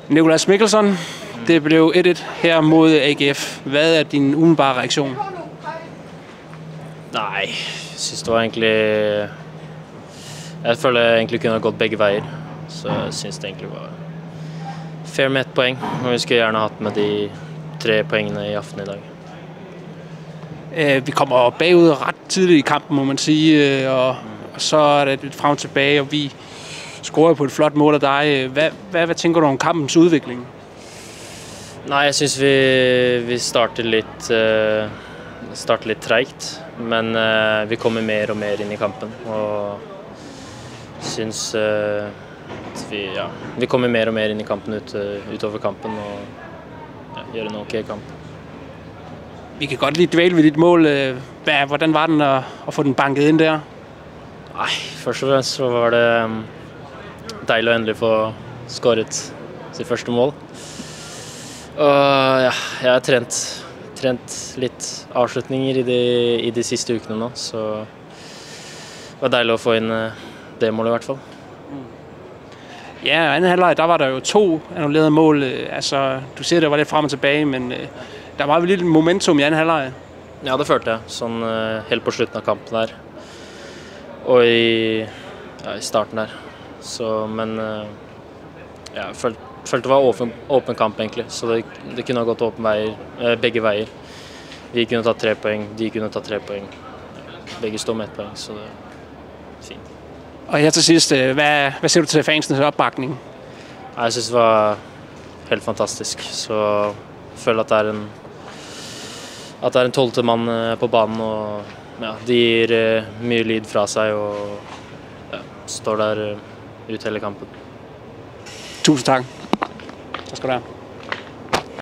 Nicolas Mikkelsen, det blev 1-1 her mod AGF. Hvad er din umiddelbare reaktion? Nei, jeg synes det var egentlig... Jeg føler jeg egentlig kunne ha gått begge veier. Så jeg synes det egentlig var fair med 1 poeng. Og vi skulle gjerne hatt med de 3 poengene i aften i dag. Vi kommer bagud ret tidligt i kampen, må man sige, og så er det lidt frem og tilbage, og vi scorer på et flot mål af dig. Hvad tænker du om kampens udvikling? Nei, jeg synes vi starter litt tregt, men vi kommer mer og mer inn i kampen, og synes at vi kommer mer og mer inn i kampen utover kampen, og gjør en ok kamp. Vi kan godt lige dvæle ved dit mål. Hvordan var den at få den banket ind der? Nei, først og fremst så var det deilig å endelig få skåret sitt første mål. Og ja, jeg har trent litt avslutninger i de siste ukene nå, så det var deilig å få inn det målet i hvert fall. Ja, i anden halvleg, der var der jo 2 annullerede mål. Altså, du siger, det var lidt frem og tilbage, men der var vel lidt momentum i anden halvleg. Ja, det følte jeg. Sånn helt på slutten av kampen der. Og i starten der. Så, men jeg følte det var åpen kamp egentlig. Så det kunne ha gått begge veier. Vi kunne tatt 3 poeng, de kunne tatt 3 poeng. Begge står med 1 poeng, så det er fint. Og her til sidst, hvad siger du til fansens opbakning? Jeg synes det var helt fantastisk. Så jeg føler at det er en 12. mann på banen, og ja, de gir mye lyd fra seg og står der ut hele kampen. Tusind tak. Tak skal du have.